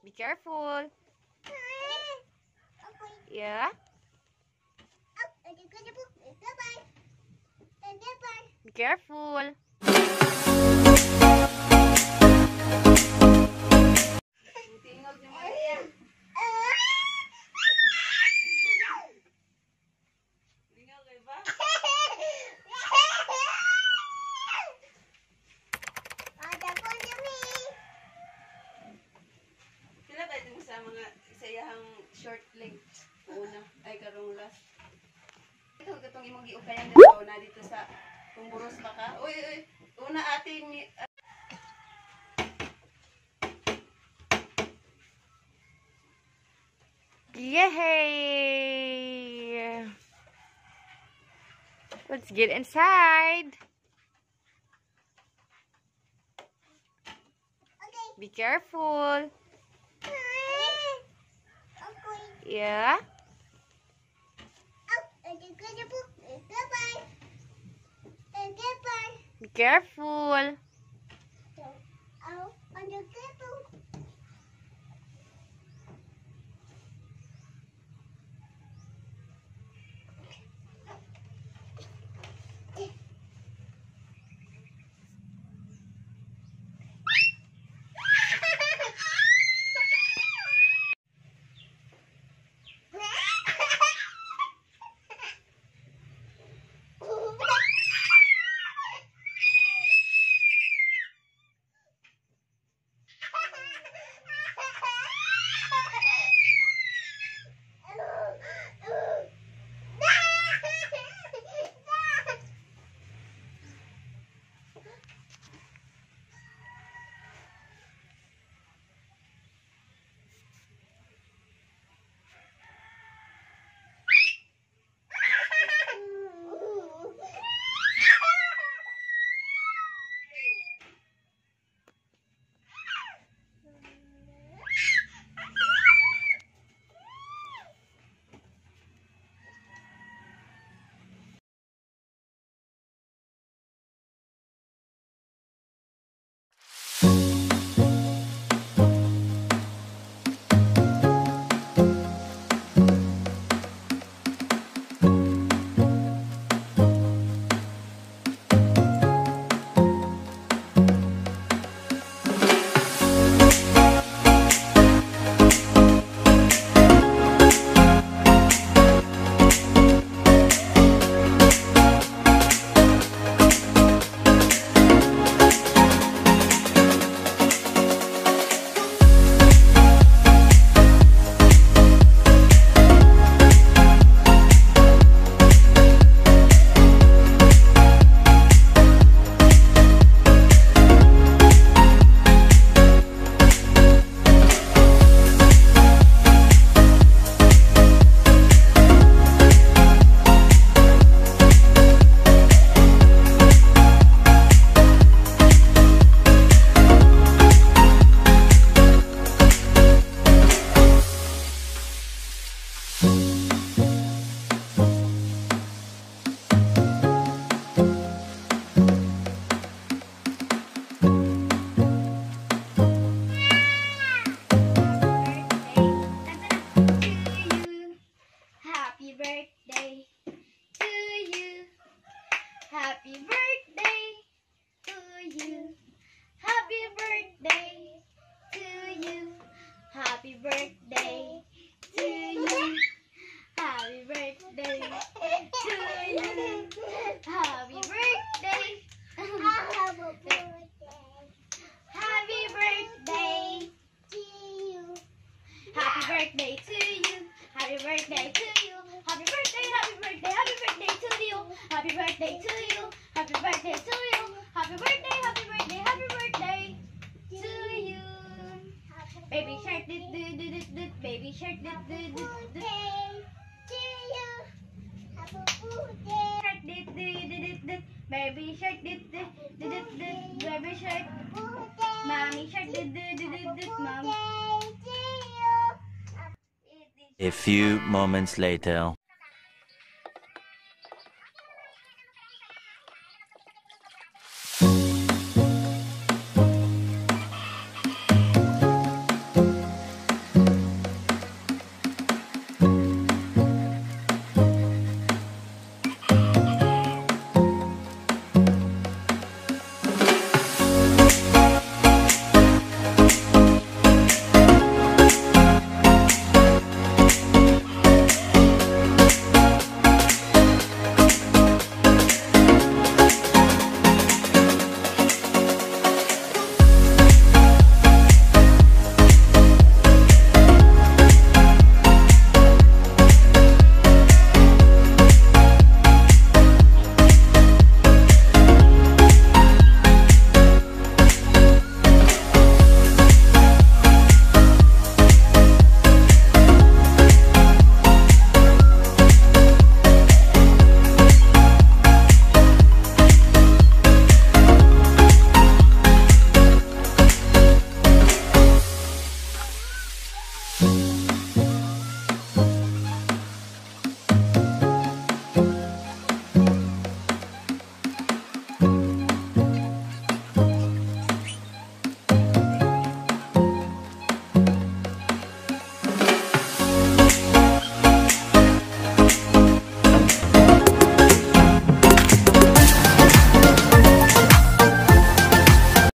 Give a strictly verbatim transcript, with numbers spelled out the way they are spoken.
Be careful. Yeah. Be careful. Sa mga isayahang short length una ay karong last ito katong imong giukayan dito na dito sa tumburos pa ka uy uy una ating uh, Yay! Let's get inside. Okay. Be careful. Yeah. Be careful. Happy birthday to you. Happy birthday to you. Happy birthday to you. Happy birthday to you. Happy birthday. Happy birthday to you. Happy birthday to you. Happy birthday to you. Happy birthday, happy birthday, happy birthday to you. Happy birthday to you. Happy birthday to you. Happy birthday, happy birthday, happy birthday to you. Baby shark did do do do do. Baby shark did do do do. To you. Happy birthday. Shark did do do do do. Baby shark did do do do do. Baby shark. Mommy shark did do do do do. Mom. A few moments later.